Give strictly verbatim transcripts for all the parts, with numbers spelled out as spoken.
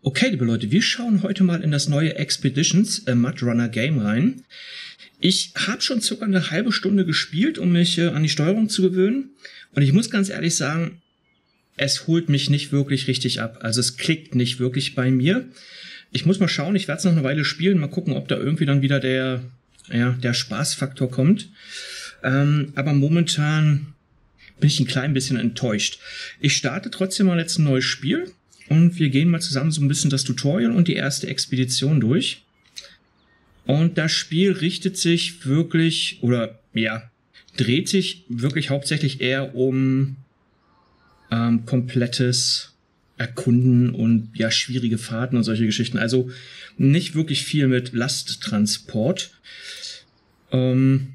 Okay, liebe Leute, wir schauen heute mal in das neue Expeditions äh, Mud Runner Game rein. Ich habe schon circa eine halbe Stunde gespielt, um mich äh, an die Steuerung zu gewöhnen. Und ich muss ganz ehrlich sagen, es holt mich nicht wirklich richtig ab. Also es klickt nicht wirklich bei mir. Ich muss mal schauen, ich werde es noch eine Weile spielen, mal gucken, ob da irgendwie dann wieder der, ja, der Spaßfaktor kommt. Ähm, aber momentan bin ich ein klein bisschen enttäuscht. Ich starte trotzdem mal jetzt ein neues Spiel. Und wir gehen mal zusammen so ein bisschen das Tutorial und die erste Expedition durch. Und das Spiel richtet sich wirklich, oder ja, dreht sich wirklich hauptsächlich eher um ähm, komplettes Erkunden und ja, schwierige Fahrten und solche Geschichten. Also nicht wirklich viel mit Lasttransport. Ähm,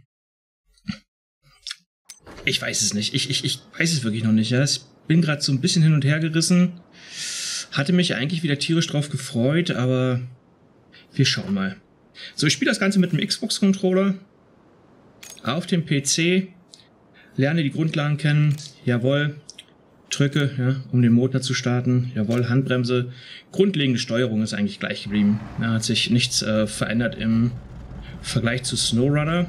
ich weiß es nicht. Ich, ich, ich weiß es wirklich noch nicht. Ja. Ich bin gerade so ein bisschen hin und her gerissen. Hatte mich eigentlich wieder tierisch drauf gefreut, aber wir schauen mal. So, ich spiele das Ganze mit einem Xbox-Controller auf dem P C, lerne die Grundlagen kennen, jawohl, drücke, ja, um den Motor zu starten, jawohl, Handbremse. Grundlegende Steuerung ist eigentlich gleich geblieben. Da hat sich nichts äh, verändert im Vergleich zu SnowRunner.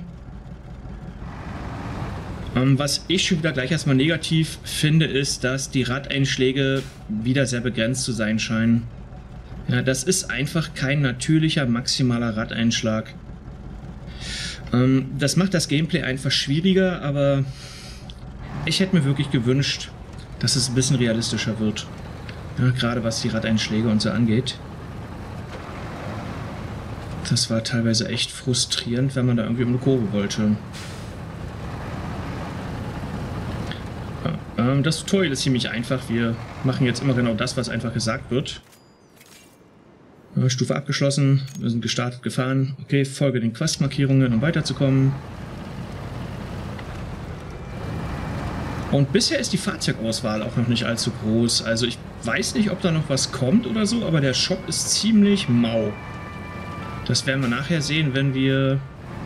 Um, was ich schon wieder gleich erstmal negativ finde, ist, dass die Radeinschläge wieder sehr begrenzt zu sein scheinen. Ja, das ist einfach kein natürlicher maximaler Radeinschlag. Um, das macht das Gameplay einfach schwieriger, aber ich hätte mir wirklich gewünscht, dass es ein bisschen realistischer wird. Ja, gerade was die Radeinschläge und so angeht. Das war teilweise echt frustrierend, wenn man da irgendwie um eine Kurve wollte. Das Tutorial ist ziemlich einfach. Wir machen jetzt immer genau das, was einfach gesagt wird. Stufe abgeschlossen. Wir sind gestartet, gefahren. Okay, folge den Questmarkierungen, um weiterzukommen. Und bisher ist die Fahrzeugauswahl auch noch nicht allzu groß. Also ich weiß nicht, ob da noch was kommt oder so, aber der Shop ist ziemlich mau. Das werden wir nachher sehen, wenn wir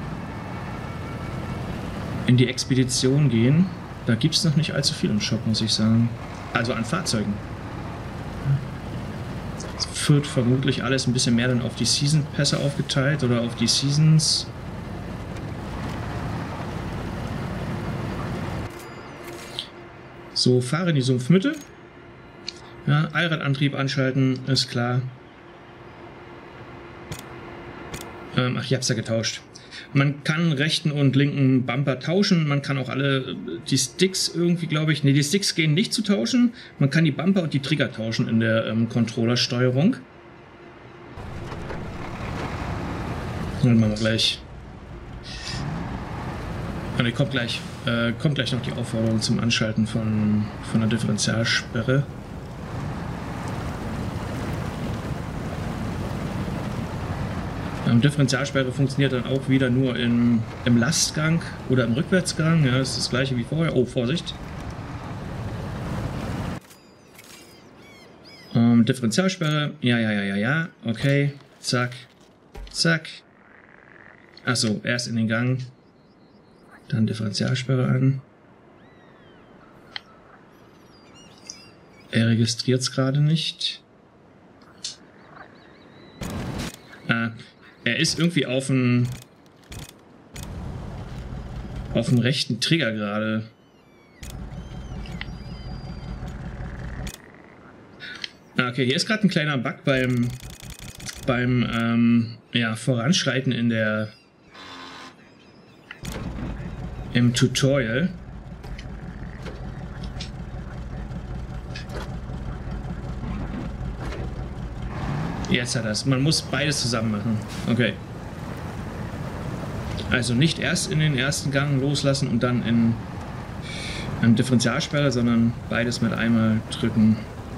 in die Expedition gehen. Da gibt es noch nicht allzu viel im Shop, muss ich sagen. Also an Fahrzeugen. Es wird vermutlich alles ein bisschen mehr dann auf die Season-Pässe aufgeteilt oder auf die Seasons. So, fahre in die Sumpfmitte. Ja, Allradantrieb anschalten, ist klar. Ähm, ach, ich hab's ja getauscht. Man kann rechten und linken Bumper tauschen. Man kann auch alle die Sticks irgendwie, glaube ich... Ne, die Sticks gehen nicht zu tauschen. Man kann die Bumper und die Trigger tauschen in der ähm, Controllersteuerung. Dann machen wir gleich. Und ne, kommt gleich, äh, kommt gleich noch die Aufforderung zum Anschalten von, von der Differentialsperre. Differentialsperre funktioniert dann auch wieder nur im, im Lastgang oder im Rückwärtsgang. Ja, das ist das gleiche wie vorher. Oh, Vorsicht. Ähm, Differentialsperre. Ja, ja, ja, ja, ja. Okay. Zack. Zack. Achso, erst in den Gang. Dann Differentialsperre an. Er registriert es gerade nicht. Ah. Er ist irgendwie auf dem auf dem rechten Trigger gerade. Okay, hier ist gerade ein kleiner Bug beim beim ähm, ja, Voranschreiten in der im Tutorial. Jetzt hat er es. Man muss beides zusammen machen. Okay. Also nicht erst in den ersten Gang loslassen und dann in eine Differentialsperre, sondern beides mit einmal drücken.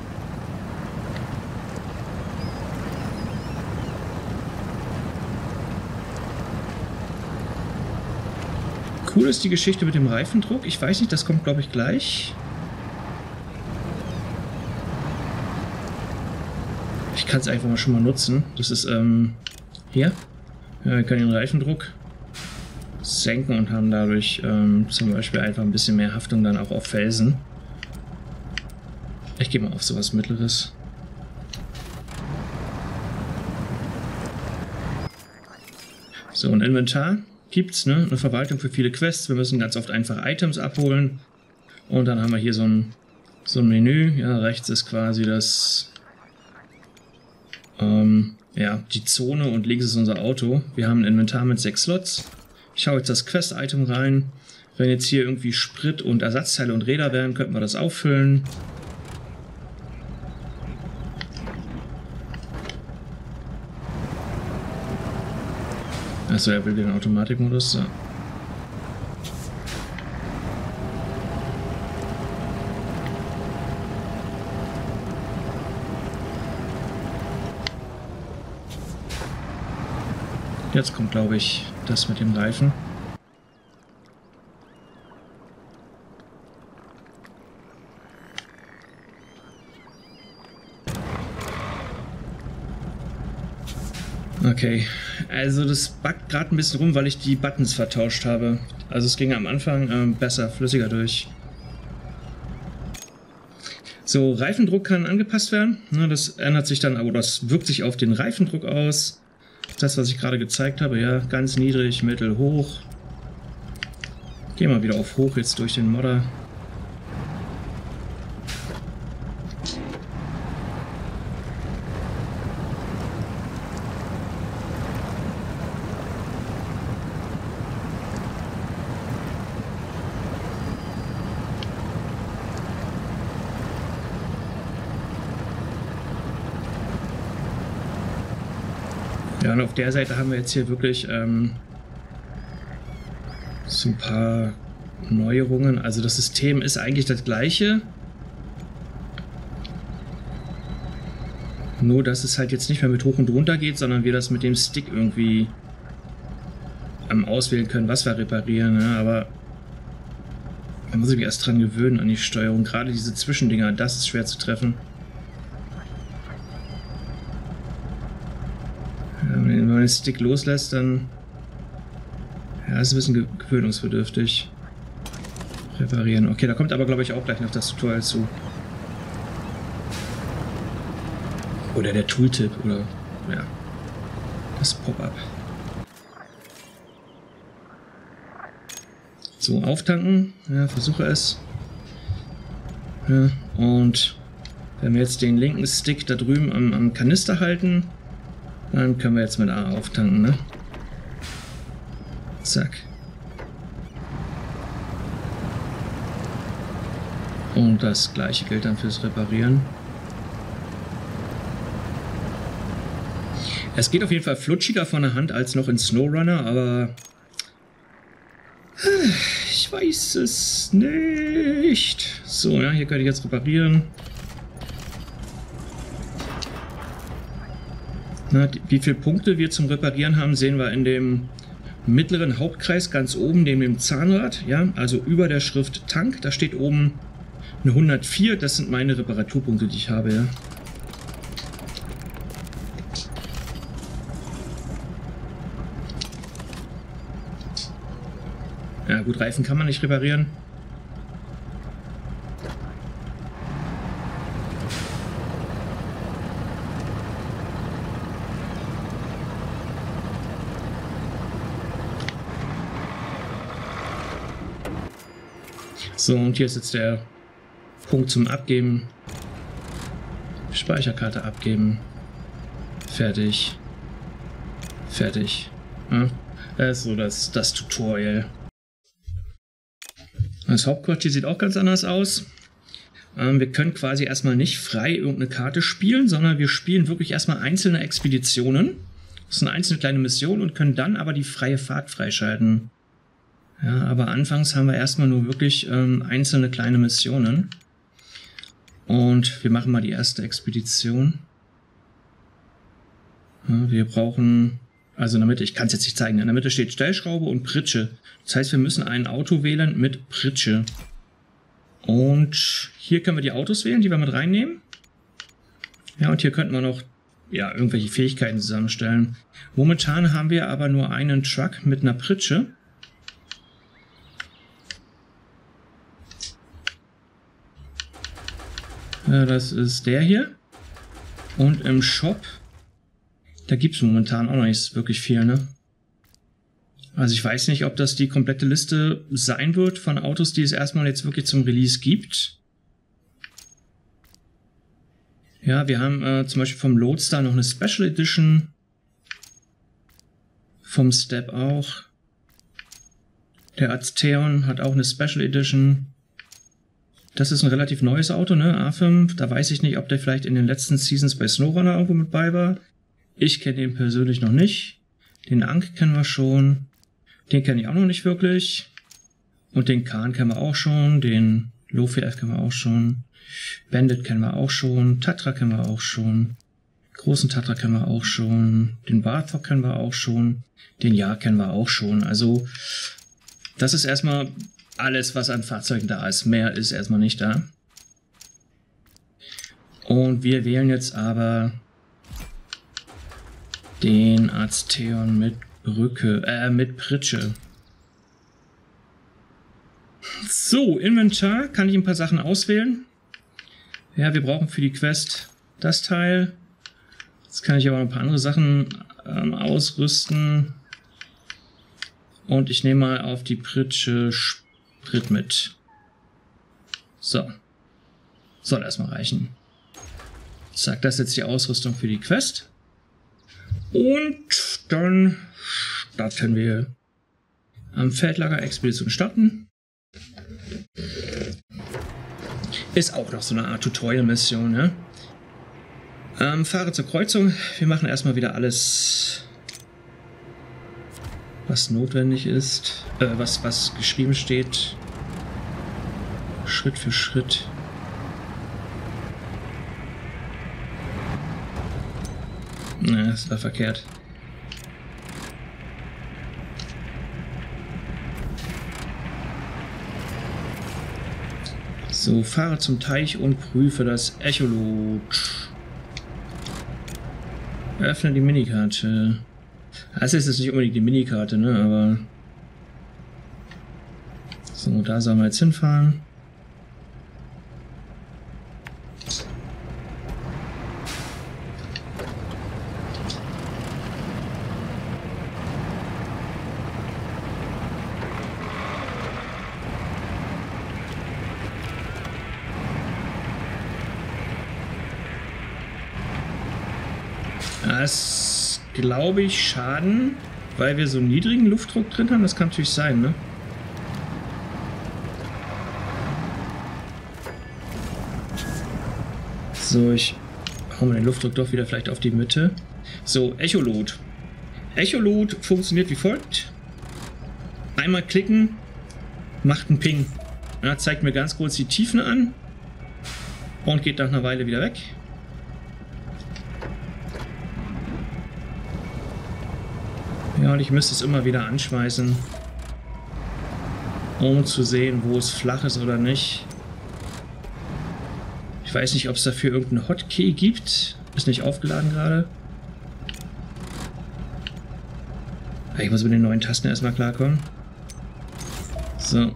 Cool ist die Geschichte mit dem Reifendruck. Ich weiß nicht, das kommt, glaube ich, gleich. Ich kann es einfach mal schon mal nutzen. Das ist ähm, hier. Ja, wir können den Reifendruck senken und haben dadurch ähm, zum Beispiel einfach ein bisschen mehr Haftung dann auch auf Felsen. Ich gehe mal auf sowas Mittleres. So, ein Inventar gibt's, ne? Eine Verwaltung für viele Quests. Wir müssen ganz oft einfach Items abholen. Und dann haben wir hier so ein, so ein Menü. Ja, rechts ist quasi das, ähm, ja, die Zone und links ist unser Auto. Wir haben ein Inventar mit sechs Slots. Ich schaue jetzt das Quest-Item rein. Wenn jetzt hier irgendwie Sprit und Ersatzteile und Räder wären, könnten wir das auffüllen. Achso, er will den Automatikmodus. So. Jetzt kommt, glaube ich, das mit dem Reifen. Okay, also das buggt gerade ein bisschen rum, weil ich die Buttons vertauscht habe. Also es ging am Anfang ähm, besser, flüssiger durch. So, Reifendruck kann angepasst werden. Das ändert sich dann, aber das wirkt sich auf den Reifendruck aus. Das, was ich gerade gezeigt habe, ja, ganz niedrig, mittel, hoch. Gehen wir wieder auf hoch jetzt durch den Modder. Ja, und auf der Seite haben wir jetzt hier wirklich ähm, so ein paar Neuerungen. Also das System ist eigentlich das gleiche. Nur, dass es halt jetzt nicht mehr mit hoch und runter geht, sondern wir das mit dem Stick irgendwie ähm, auswählen können, was wir reparieren. Ja, aber man muss sich erst dran gewöhnen an die Steuerung. Gerade diese Zwischendinger, das ist schwer zu treffen. Wenn man den Stick loslässt, dann ja, ist ein bisschen gewöhnungsbedürftig. Reparieren. Okay, da kommt aber, glaube ich, auch gleich noch das Tutorial zu. Oder der Tooltip oder ja, das Pop-up. So, auftanken. Ja, versuche es. Ja, und wenn wir jetzt den linken Stick da drüben am, am Kanister halten, dann können wir jetzt mit A auftanken, ne? Zack. Und das gleiche gilt dann fürs Reparieren. Es geht auf jeden Fall flutschiger von der Hand als noch in SnowRunner, aber ich weiß es nicht. So, ja, hier kann ich jetzt reparieren. Na, wie viele Punkte wir zum Reparieren haben, sehen wir in dem mittleren Hauptkreis ganz oben neben dem Zahnrad. Ja, also über der Schrift Tank, da steht oben eine hundertvier. Das sind meine Reparaturpunkte, die ich habe. Ja. Ja gut, Reifen kann man nicht reparieren. So, und hier ist jetzt der Punkt zum Abgeben. Speicherkarte abgeben. Fertig. Fertig. Ja, das ist so das, das Tutorial. Das Hauptquartier sieht auch ganz anders aus. Ähm, wir können quasi erstmal nicht frei irgendeine Karte spielen, sondern wir spielen wirklich erstmal einzelne Expeditionen. Das sind einzelne kleine Missionen und können dann aber die freie Fahrt freischalten. Ja, aber anfangs haben wir erstmal nur wirklich ähm, einzelne kleine Missionen. Und wir machen mal die erste Expedition. Ja, wir brauchen, also in der Mitte, ich kann es jetzt nicht zeigen, in der Mitte steht Stellschraube und Pritsche. Das heißt, wir müssen ein Auto wählen mit Pritsche. Und hier können wir die Autos wählen, die wir mit reinnehmen. Ja, und hier könnten wir noch ja, irgendwelche Fähigkeiten zusammenstellen. Momentan haben wir aber nur einen Truck mit einer Pritsche. Ja, das ist der hier. Und im Shop, da gibt es momentan auch noch nicht wirklich viel, ne? Also ich weiß nicht, ob das die komplette Liste sein wird von Autos, die es erstmal jetzt wirklich zum Release gibt. Ja, wir haben äh, zum Beispiel vom Loadstar noch eine Special Edition. Vom Step auch. Der Azteon hat auch eine Special Edition. Das ist ein relativ neues Auto, ne? A fünf. Da weiß ich nicht, ob der vielleicht in den letzten Seasons bei SnowRunner irgendwo mit bei war. Ich kenne den persönlich noch nicht. Den Ankh kennen wir schon. Den kenne ich auch noch nicht wirklich. Und den Khan kennen wir auch schon. Den Lofi F kennen wir auch schon. Bandit kennen wir auch schon. Tatra kennen wir auch schon. Großen Tatra kennen wir auch schon. Den Barthok kennen wir auch schon. Den Jahr kennen wir auch schon. Also, das ist erstmal alles, was an Fahrzeugen da ist. Mehr ist erstmal nicht da. Und wir wählen jetzt aber den Azteon mit Brücke, äh, mit Pritsche. So, Inventar, kann ich ein paar Sachen auswählen. Ja, wir brauchen für die Quest das Teil. Jetzt kann ich aber noch ein paar andere Sachen ähm, ausrüsten. Und ich nehme mal auf die Pritsche Sprit mit. So. Soll erstmal reichen. Zack, das ist jetzt die Ausrüstung für die Quest. Und dann starten wir. Am Feldlager Expedition starten. Ist auch noch so eine Art Tutorial-Mission, ne? Ähm, fahre zur Kreuzung. Wir machen erstmal wieder alles, was notwendig ist. Äh, was, was geschrieben steht. Schritt für Schritt. Ne, das war verkehrt. So, fahre zum Teich und prüfe das Echolot. Öffne die Minikarte. Das ist jetzt nicht unbedingt die Minikarte, ne, aber... So, da sollen wir jetzt hinfahren. Das glaube ich Schaden, weil wir so einen niedrigen Luftdruck drin haben. Das kann natürlich sein, ne? So, ich hau mal den Luftdruck doch wieder vielleicht auf die Mitte. So, Echolot. Echolot funktioniert wie folgt. Einmal klicken, macht einen Ping. Ja, zeigt mir ganz kurz die Tiefen an und geht nach einer Weile wieder weg. Ja, und ich müsste es immer wieder anschmeißen, um zu sehen, wo es flach ist oder nicht. Ich weiß nicht, ob es dafür irgendeinen Hotkey gibt. Ist nicht aufgeladen gerade. Ich muss mit den neuen Tasten erstmal klarkommen. So.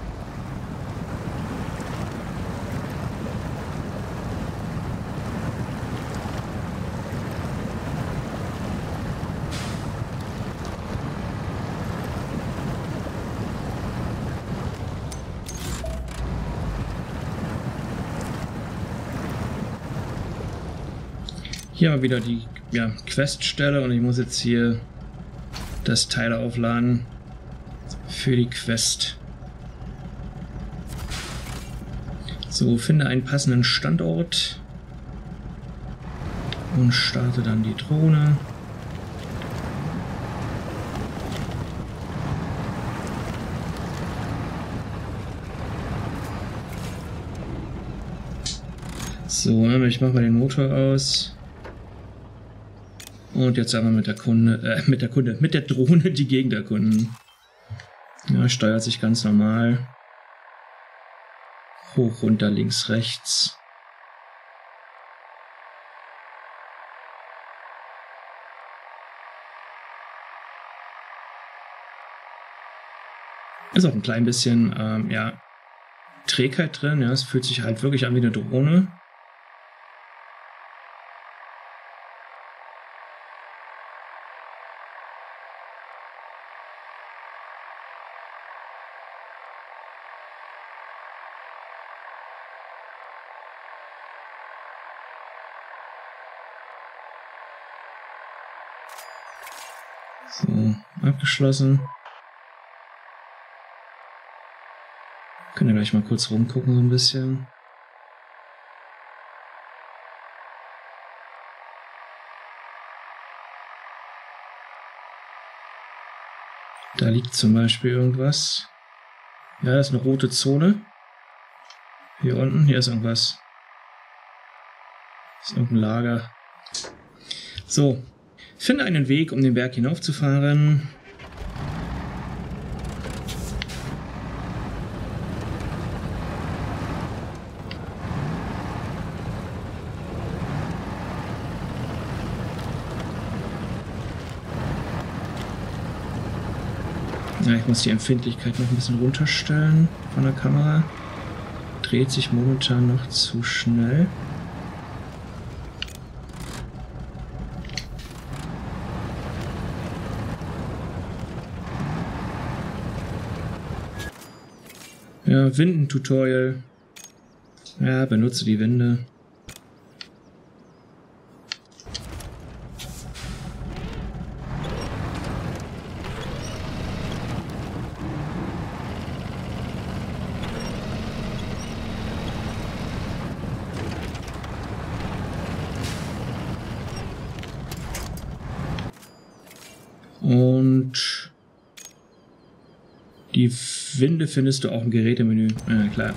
Hier mal wieder die ja, Queststelle und ich muss jetzt hier das Teil aufladen für die Quest. So, finde einen passenden Standort und starte dann die Drohne. So, ich mache mal den Motor aus. Und jetzt sagen wir mit der Kunde, äh, mit der Kunde, mit der Drohne die Gegend erkunden. Ja, steuert sich ganz normal. Hoch, runter, links, rechts. Ist auch ein klein bisschen, ähm, ja, Trägheit drin. Ja, es fühlt sich halt wirklich an wie eine Drohne. So, abgeschlossen. Können wir gleich mal kurz rumgucken, so ein bisschen. Da liegt zum Beispiel irgendwas. Ja, das ist eine rote Zone. Hier unten, hier ist irgendwas. Das ist irgendein Lager. So, finde einen Weg, um den Berg hinaufzufahren. Ja, ich muss die Empfindlichkeit noch ein bisschen runterstellen von der Kamera. Dreht sich momentan noch zu schnell. Ja, Winden-Tutorial. Ja, benutze die Winde. Und die Winde findest du auch im Gerätemenü. Ja, klar.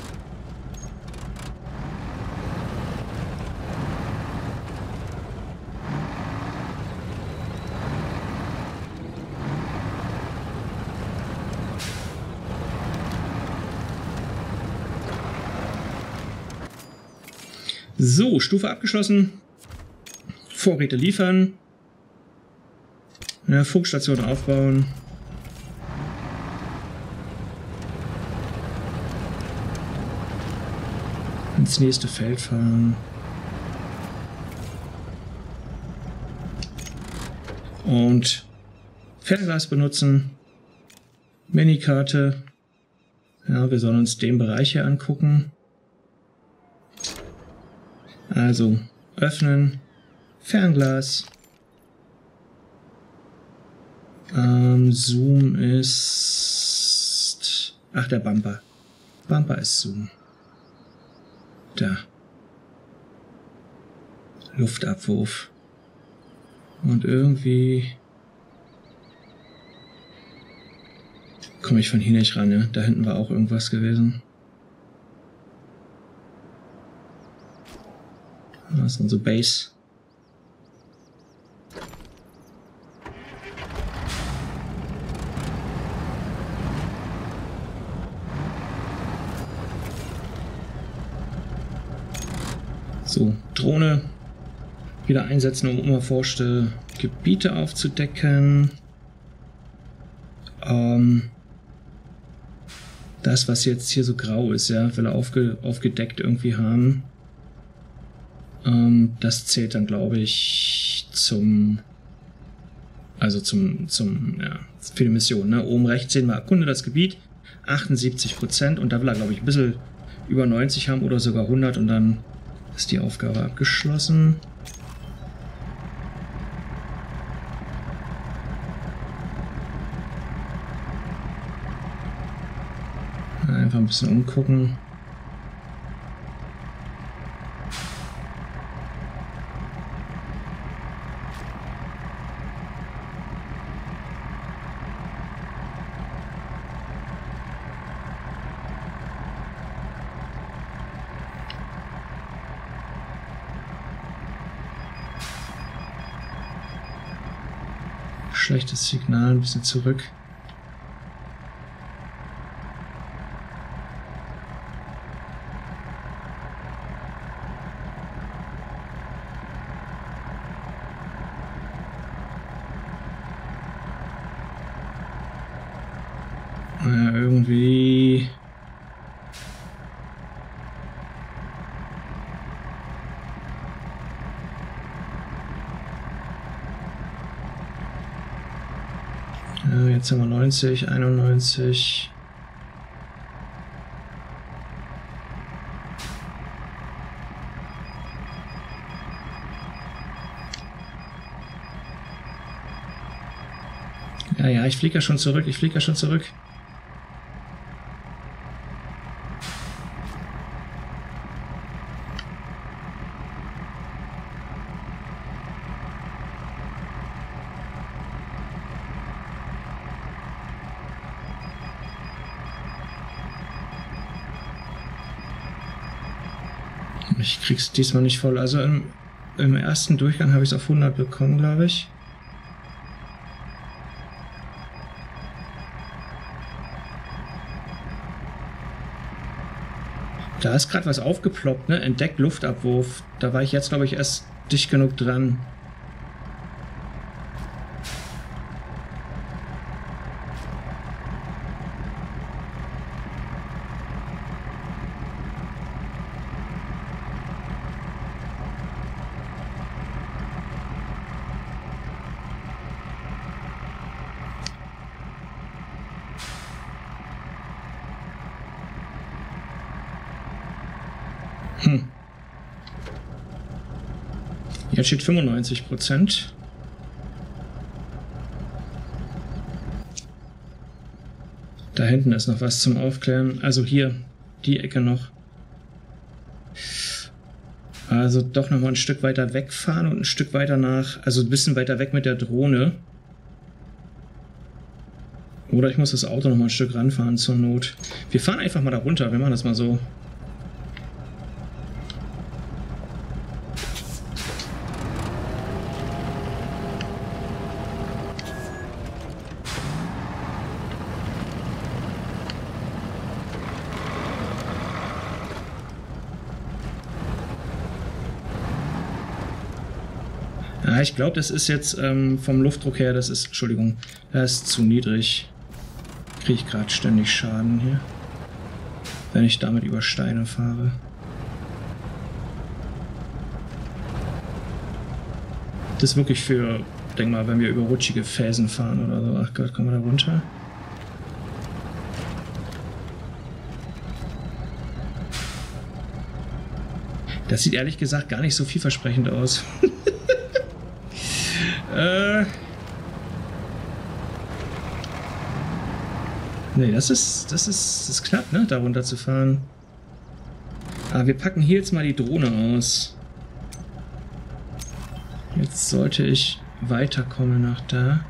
So, Stufe abgeschlossen. Vorräte liefern. Ja, Funkstation aufbauen. Ins nächste Feld fahren. Und Fernglas benutzen. Minikarte. Ja, wir sollen uns den Bereich hier angucken. Also öffnen. Fernglas. Ähm, Zoom ist... Ach, der Bumper. Bumper ist Zoom. Da. Luftabwurf. Und irgendwie... komme ich von hier nicht ran, ne? Da hinten war auch irgendwas gewesen. Das ist unsere Base. So, Drohne wieder einsetzen, um unerforschte Gebiete aufzudecken. Ähm, das, was jetzt hier so grau ist, ja, will er aufge aufgedeckt irgendwie haben. Ähm, das zählt dann, glaube ich, zum, also zum, zum, ja, für die Mission, ne? Oben rechts sehen wir, erkunde das Gebiet, achtundsiebzig Prozent, und da will er, glaube ich, ein bisschen über neunzig haben oder sogar hundert, und dann ist die Aufgabe abgeschlossen. Einfach ein bisschen umgucken. Schlechtes Signal, ein bisschen zurück. Ja, irgendwie... Ja, jetzt haben wir neunzig, einundneunzig... Ja, ja, ich fliege ja schon zurück, ich fliege ja schon zurück. Ich krieg's diesmal nicht voll. Also im, im ersten Durchgang habe ich es auf hundert bekommen, glaube ich. Da ist gerade was aufgeploppt, ne? Entdeckt Luftabwurf. Da war ich jetzt, glaube ich, erst dicht genug dran. Hm. Jetzt steht fünfundneunzig Prozent. Da hinten ist noch was zum Aufklären. Also hier, die Ecke noch. Also doch noch mal ein Stück weiter wegfahren und ein Stück weiter nach, also ein bisschen weiter weg mit der Drohne. Oder ich muss das Auto noch mal ein Stück ranfahren zur Not. Wir fahren einfach mal da runter, wir machen das mal so. Ja, ich glaube, das ist jetzt ähm, vom Luftdruck her, das ist, Entschuldigung, das ist zu niedrig. Kriege ich gerade ständig Schaden hier, wenn ich damit über Steine fahre. Das ist wirklich für, denk mal, wenn wir über rutschige Felsen fahren oder so. Ach Gott, kommen wir da runter? Das sieht ehrlich gesagt gar nicht so vielversprechend aus. Äh. Nee, das ist, das ist, das ist knapp, ne, da runter zu fahren. Aber wir packen hier jetzt mal die Drohne aus. Jetzt sollte ich weiterkommen nach da.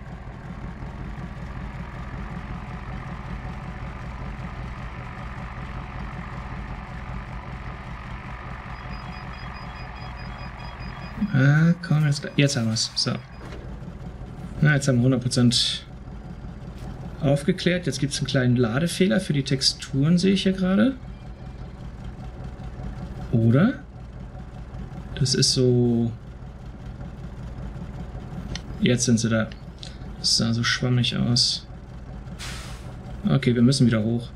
Ah, komm, jetzt, jetzt haben wir es. So. Na, jetzt haben wir hundert Prozent aufgeklärt. Jetzt gibt es einen kleinen Ladefehler für die Texturen, sehe ich hier gerade. Oder? Das ist so... Jetzt sind sie da. Das sah so schwammig aus. Okay, wir müssen wieder hoch.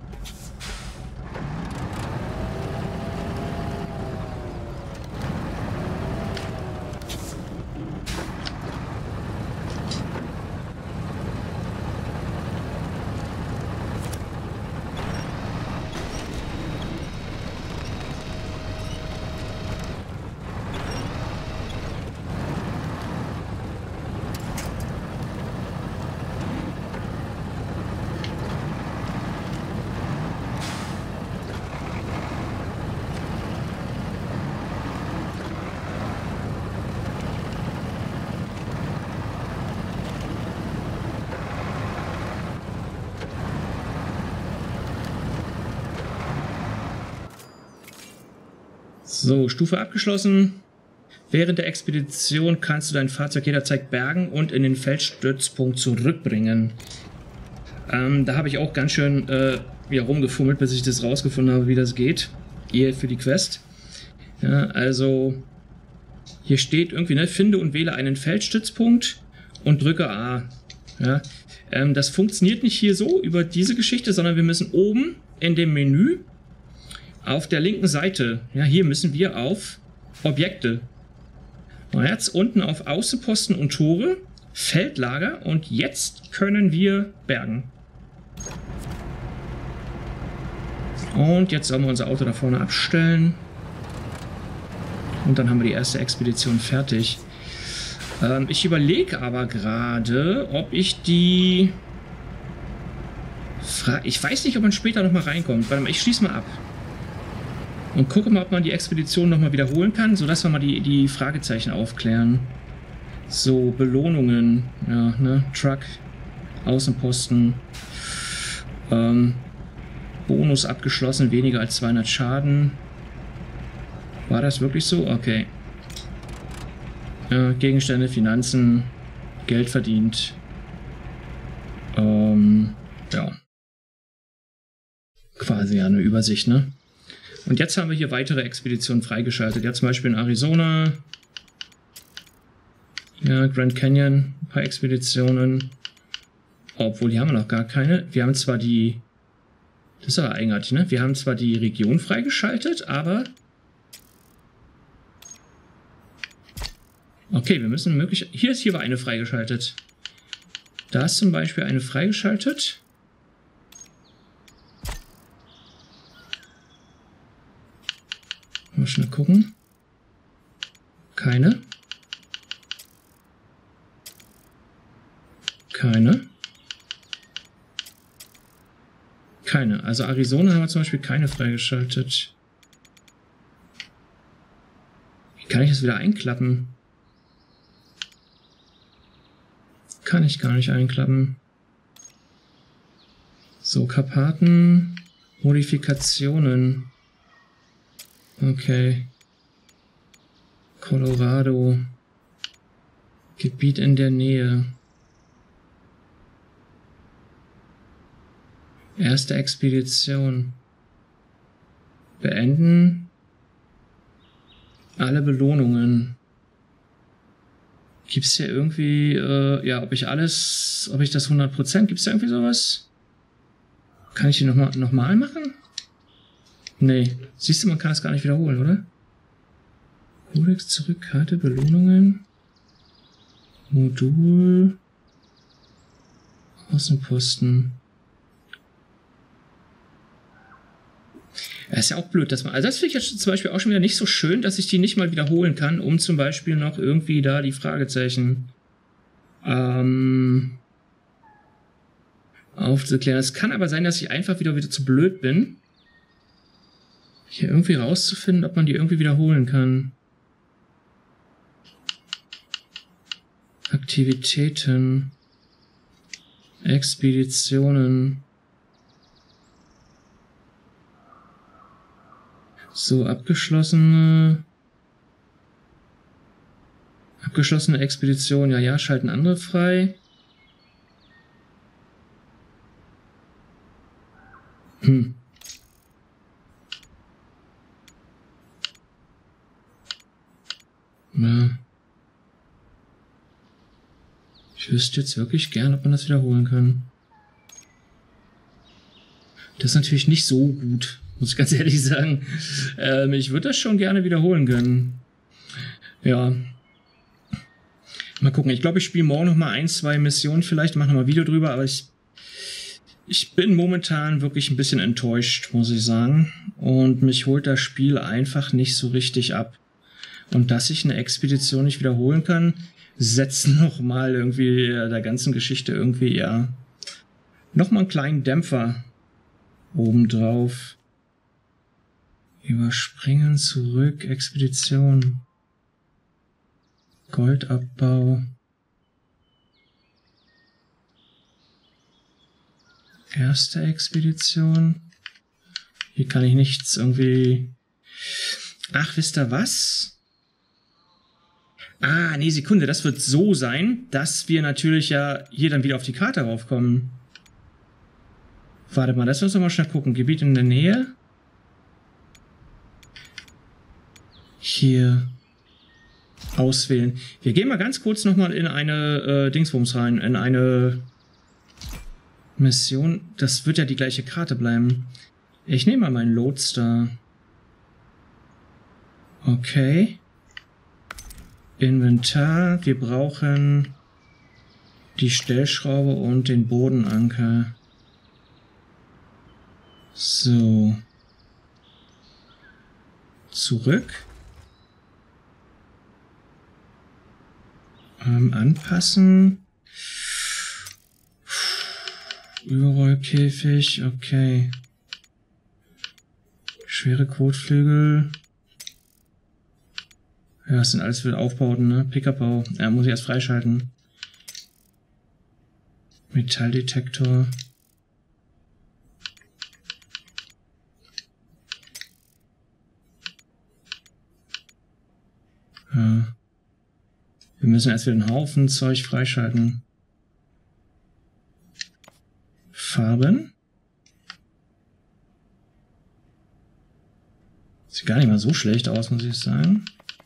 So, Stufe abgeschlossen. Während der Expedition kannst du dein Fahrzeug jederzeit bergen und in den Feldstützpunkt zurückbringen. Ähm, da habe ich auch ganz schön äh, ja, rumgefummelt, bis ich das rausgefunden habe, wie das geht. Hier für die Quest. Ja, also hier steht irgendwie, ne, finde und wähle einen Feldstützpunkt und drücke A. Ja, ähm, das funktioniert nicht hier so über diese Geschichte, sondern wir müssen oben in dem Menü auf der linken Seite, ja, hier müssen wir auf Objekte. Und jetzt unten auf Außenposten und Tore, Feldlager und jetzt können wir bergen. Und jetzt sollen wir unser Auto da vorne abstellen. Und dann haben wir die erste Expedition fertig. Ähm, ich überlege aber gerade, ob ich die... Fra ich weiß nicht, ob man später nochmal reinkommt. Warte mal, ich schließe mal ab. Und gucke mal, ob man die Expedition nochmal wiederholen kann, sodass wir mal die, die Fragezeichen aufklären. So, Belohnungen. Ja, ne? Truck. Außenposten. Ähm, Bonus abgeschlossen, weniger als zweihundert Schaden. War das wirklich so? Okay. Äh, Gegenstände, Finanzen, Geld verdient. Ähm, ja. Quasi eine Übersicht, ne? Und jetzt haben wir hier weitere Expeditionen freigeschaltet. Ja, zum Beispiel in Arizona. Ja, Grand Canyon, ein paar Expeditionen. Obwohl, die haben wir noch gar keine. Wir haben zwar die... Das ist aber eigenartig, ne? Wir haben zwar die Region freigeschaltet, aber... Okay, wir müssen möglich... Hier ist hier war eine freigeschaltet. Da ist zum Beispiel eine freigeschaltet. Mal schnell gucken. Keine. Keine. Keine. Also Arizona haben wir zum Beispiel keine freigeschaltet. Wie kann ich das wieder einklappen? Kann ich gar nicht einklappen. So, Karpaten. Modifikationen. Okay. Colorado. Gebiet in der Nähe. Erste Expedition. Beenden. Alle Belohnungen. Gibt es hier irgendwie, äh, ja, ob ich alles, ob ich das hundert Prozent, gibt es da irgendwie sowas? Kann ich die nochmal noch mal machen? Nee. Siehst du, man kann das gar nicht wiederholen, oder? Codex zurück, Karte, Belohnungen. Modul. Außenposten. Das ist ja auch blöd, dass man. Also das finde ich jetzt zum Beispiel auch schon wieder nicht so schön, dass ich die nicht mal wiederholen kann, um zum Beispiel noch irgendwie da die Fragezeichen ähm, aufzuklären. Es kann aber sein, dass ich einfach wieder wieder zu blöd bin, hier irgendwie rauszufinden, ob man die irgendwie wiederholen kann. Aktivitäten. Expeditionen. So, abgeschlossene... Abgeschlossene Expedition. Ja, ja, schalten andere frei. Hm. Ja. Ich wüsste jetzt wirklich gern, ob man das wiederholen kann. Das ist natürlich nicht so gut, muss ich ganz ehrlich sagen. Ähm, ich würde das schon gerne wiederholen können. Ja. Mal gucken. Ich glaube, ich spiele morgen noch mal ein, zwei Missionen vielleicht, mache noch mal ein Video drüber, aber ich, ich bin momentan wirklich ein bisschen enttäuscht, muss ich sagen. Und mich holt das Spiel einfach nicht so richtig ab. Und dass ich eine Expedition nicht wiederholen kann, setzt noch mal irgendwie der ganzen Geschichte irgendwie, ja, noch mal einen kleinen Dämpfer obendrauf. Überspringen, zurück, Expedition. Goldabbau. Erste Expedition. Hier kann ich nichts irgendwie... Ach, wisst ihr was? Ah, nee, Sekunde, das wird so sein, dass wir natürlich ja hier dann wieder auf die Karte raufkommen. Warte mal, das müssen wir mal schnell gucken. Gebiet in der Nähe. Hier. Auswählen. Wir gehen mal ganz kurz nochmal in eine äh, Dingsbums rein, in eine Mission. Das wird ja die gleiche Karte bleiben. Ich nehme mal meinen Lodestar. Okay. Inventar. Wir brauchen die Stellschraube und den Bodenanker. So. Zurück. Ähm, anpassen. Überrollkäfig, okay. Schwere Kotflügel. Ja, das sind alles für Aufbauten, ne? Pickup-Bau. Ja, muss ich erst freischalten. Metalldetektor. Ja. Wir müssen erst wieder einen Haufen Zeug freischalten. Farben. Sieht gar nicht mal so schlecht aus, muss ich sagen.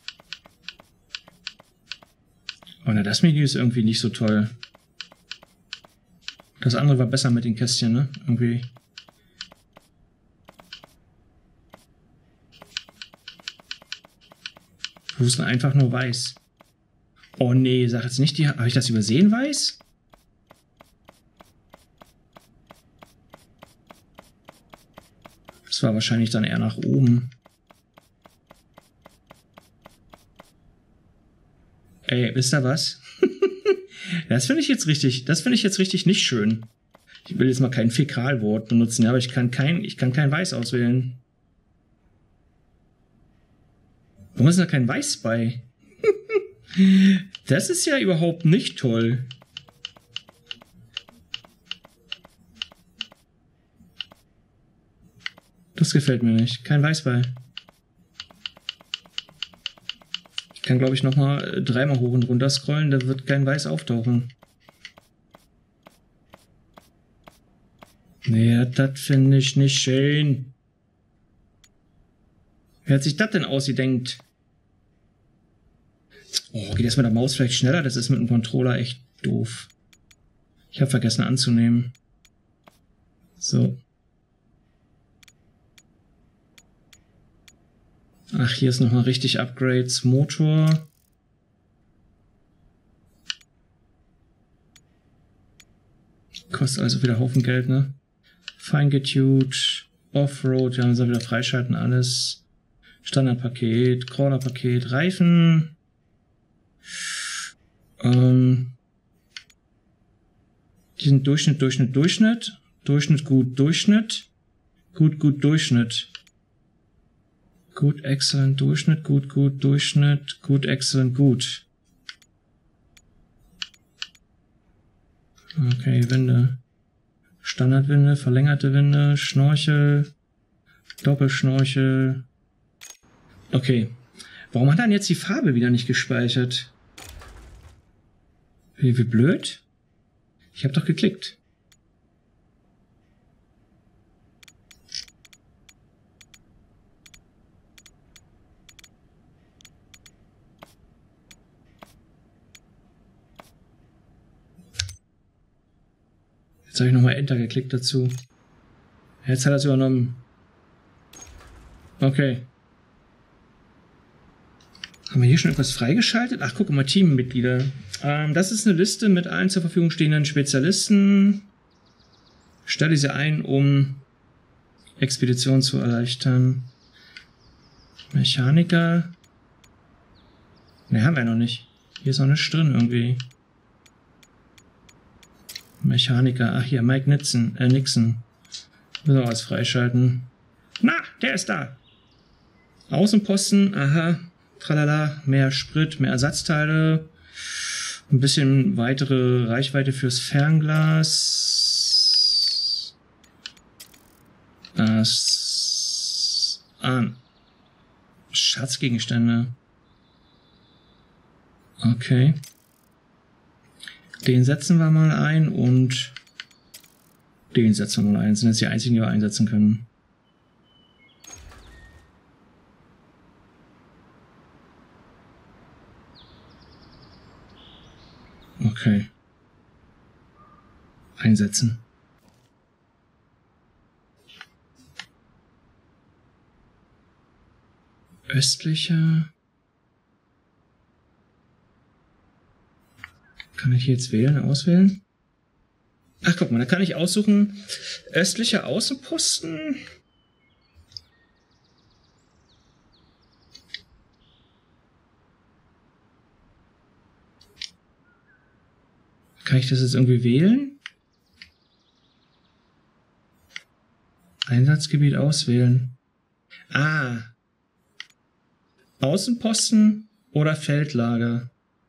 Oh, na, das Menü ist irgendwie nicht so toll. Das andere war besser mit den Kästchen, ne? Irgendwie. Wo ist denn einfach nur weiß? Oh nee, sag jetzt nicht die... Habe ich das übersehen, weiß? Das war wahrscheinlich dann eher nach oben. Ey, wisst ihr was? Das finde ich jetzt richtig, das finde ich jetzt richtig nicht schön. Ich will jetzt mal kein Fäkalwort benutzen, aber ich kann kein, ich kann kein Weiß auswählen. Warum ist da kein Weiß bei? Das ist ja überhaupt nicht toll. Das gefällt mir nicht. Kein Weiß bei. Ich kann, glaube ich, nochmal dreimal hoch und runter scrollen, da wird kein Weiß auftauchen. Nee, das finde ich nicht schön. Wer hat sich das denn ausgedenkt? Oh, geht das mit der Maus vielleicht schneller? Das ist mit dem Controller echt doof. Ich habe vergessen anzunehmen. So. Ach, hier ist nochmal richtig Upgrades. Motor. Kostet also wieder Haufen Geld, ne? Feingetuned. Offroad. Ja, dann soll wieder freischalten alles. Standardpaket. Crawler-Paket. Reifen. Ähm. Die sind Durchschnitt, Durchschnitt, Durchschnitt. Durchschnitt, gut, Durchschnitt. Gut, gut, Durchschnitt. Gut, excellent, Durchschnitt, gut, gut, Durchschnitt, gut, excellent, gut. Okay, Winde. Standardwinde, verlängerte Winde, Schnorchel, Doppelschnorchel. Okay. Warum hat er denn jetzt die Farbe wieder nicht gespeichert? Wie, wie blöd? Ich habe doch geklickt. Jetzt habe ich nochmal Enter geklickt dazu. Jetzt hat er es übernommen. Okay. Haben wir hier schon etwas freigeschaltet? Ach, guck mal, Teammitglieder. Ähm, das ist eine Liste mit allen zur Verfügung stehenden Spezialisten. Stelle sie ein, um Expeditionen zu erleichtern. Mechaniker. Ne, haben wir noch nicht. Hier ist noch nichts drin irgendwie. Mechaniker. Ach hier, Mike Nixon. Äh, Nixon. Müssen wir was freischalten. Na, der ist da. Außenposten. Aha. Tralala. Mehr Sprit, mehr Ersatzteile. Ein bisschen weitere Reichweite fürs Fernglas. Das. Ah. Schatzgegenstände. Okay. Den setzen wir mal ein und den setzen wir mal ein. Das sind jetzt die einzigen, die wir einsetzen können. Okay. Einsetzen. Östlicher. Kann ich jetzt wählen, auswählen? Ach, guck mal, da kann ich aussuchen, östlicher Außenposten. Kann ich das jetzt irgendwie wählen? Einsatzgebiet auswählen. Ah. Außenposten oder Feldlager?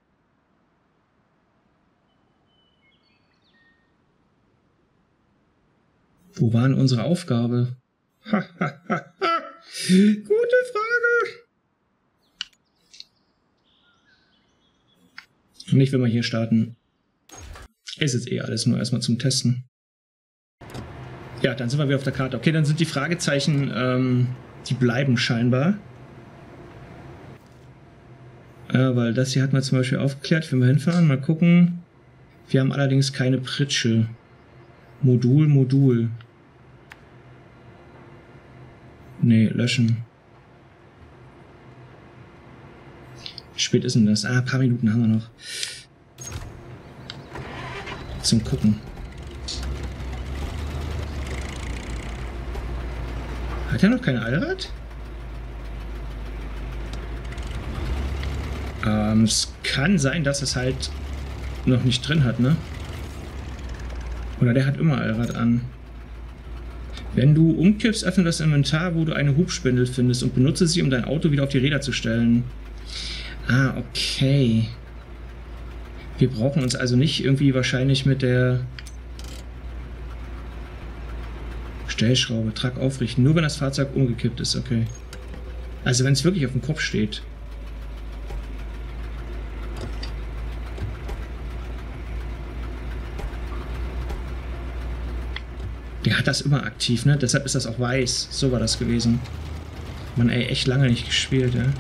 Wo war denn unsere Aufgabe? Ha, ha, ha, ha. Gute Frage. Nicht, wenn wir hier starten. Ist jetzt eh alles nur erstmal zum Testen. Ja, dann sind wir wieder auf der Karte. Okay, dann sind die Fragezeichen, ähm, die bleiben scheinbar. Ja, weil das hier hat man zum Beispiel aufgeklärt. Wenn wir hinfahren, mal gucken. Wir haben allerdings keine Pritsche. Modul, Modul. Nee, löschen. Wie spät ist denn das? Ah, ein paar Minuten haben wir noch. Zum Gucken. Hat er noch kein Allrad? Ähm, es kann sein, dass es halt noch nicht drin hat, ne? Oder der hat immer Allrad an. Wenn du umkippst, öffne das Inventar, wo du eine Hubspindel findest und benutze sie, um dein Auto wieder auf die Räder zu stellen. Ah, okay. Wir brauchen uns also nicht irgendwie wahrscheinlich mit der Stellschraube, Truck aufrichten. Nur wenn das Fahrzeug umgekippt ist, okay. Also wenn es wirklich auf dem Kopf steht. Der hat das immer aktiv, ne? Deshalb ist das auch weiß. So war das gewesen. Man, ey, echt lange nicht gespielt, ja.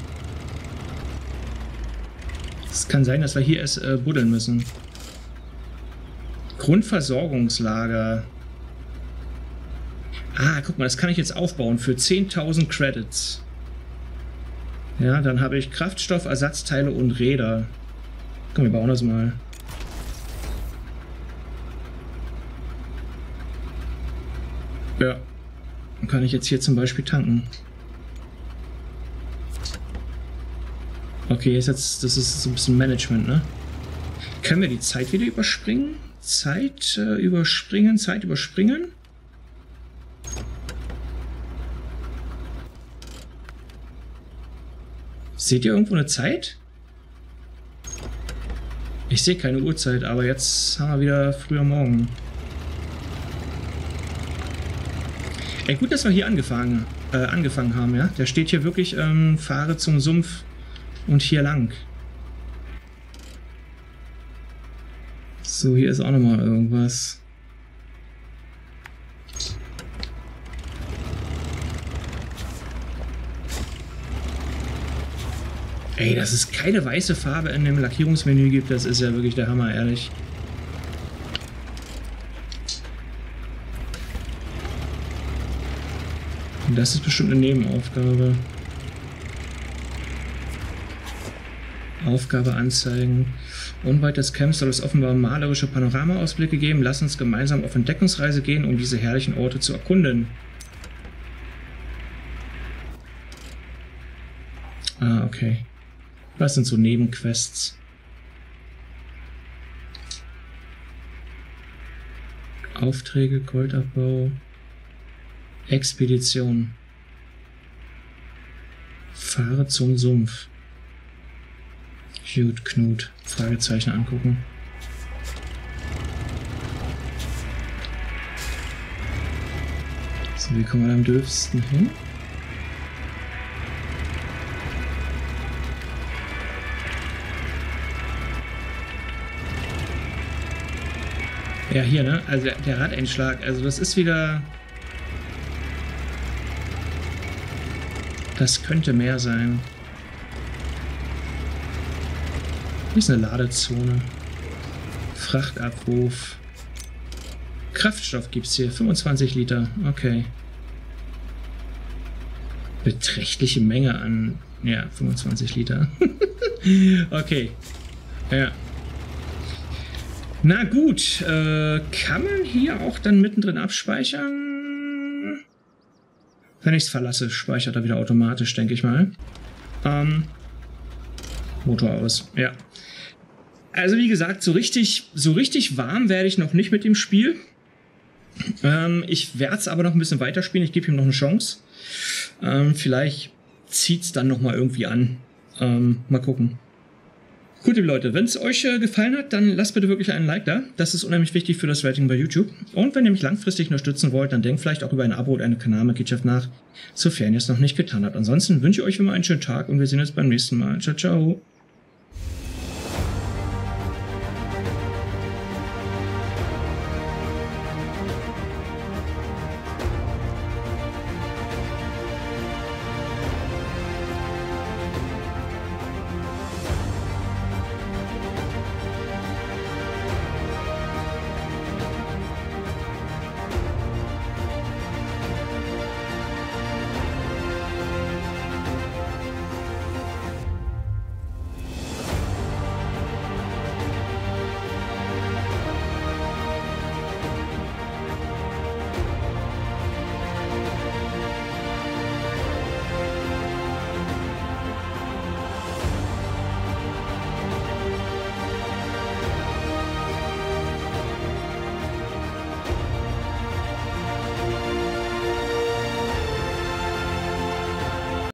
Es kann sein, dass wir hier erst äh, buddeln müssen. Grundversorgungslager. Ah, guck mal, das kann ich jetzt aufbauen für zehntausend Credits. Ja, dann habe ich Kraftstoff, Ersatzteile und Räder. Komm, wir bauen das mal. Ja, dann kann ich jetzt hier zum Beispiel tanken. Okay, ist jetzt, das ist so ein bisschen Management, ne? Können wir die Zeit wieder überspringen? Zeit äh, überspringen, Zeit überspringen? Seht ihr irgendwo eine Zeit? Ich sehe keine Uhrzeit, aber jetzt haben wir wieder früher Morgen. Ey, gut, dass wir hier angefangen, äh, angefangen haben, ja? Der steht hier wirklich, ähm, fahre zum Sumpf und hier lang. So, hier ist auch nochmal irgendwas. Ey, dass es keine weiße Farbe in dem Lackierungsmenü gibt, das ist ja wirklich der Hammer, ehrlich. Und das ist bestimmt eine Nebenaufgabe. Aufgabe anzeigen. Unweit des Camps soll es offenbar malerische Panoramaausblicke geben. Lass uns gemeinsam auf Entdeckungsreise gehen, um diese herrlichen Orte zu erkunden. Ah, okay. Was sind so Nebenquests? Aufträge, Goldabbau, Expedition. Fahre zum Sumpf. Gut, Knut. Fragezeichen angucken. So, wie kommen wir am dürfsten hin? Ja, hier, ne? Also der, der Radeinschlag, also das ist wieder... Das könnte mehr sein. Hier ist eine Ladezone. Frachtabruf. Kraftstoff gibt es hier. fünfundzwanzig Liter. Okay. Beträchtliche Menge an... Ja, fünfundzwanzig Liter. Okay. Ja. Na gut. Äh, kann man hier auch dann mittendrin abspeichern? Wenn ich es verlasse, speichert er wieder automatisch, denke ich mal. Ähm... Motor aus, ja. Also wie gesagt, so richtig, so richtig warm werde ich noch nicht mit dem Spiel. Ähm, ich werde es aber noch ein bisschen weiterspielen. Ich gebe ihm noch eine Chance. Ähm, vielleicht zieht es dann noch mal irgendwie an. Ähm, mal gucken. Gut, liebe Leute, wenn es euch äh, gefallen hat, dann lasst bitte wirklich einen Like da. Das ist unheimlich wichtig für das Rating bei YouTube. Und wenn ihr mich langfristig unterstützen wollt, dann denkt vielleicht auch über ein Abo oder eine Kanalmitgliedschaft nach, sofern ihr es noch nicht getan habt. Ansonsten wünsche ich euch immer einen schönen Tag und wir sehen uns beim nächsten Mal. Ciao, ciao.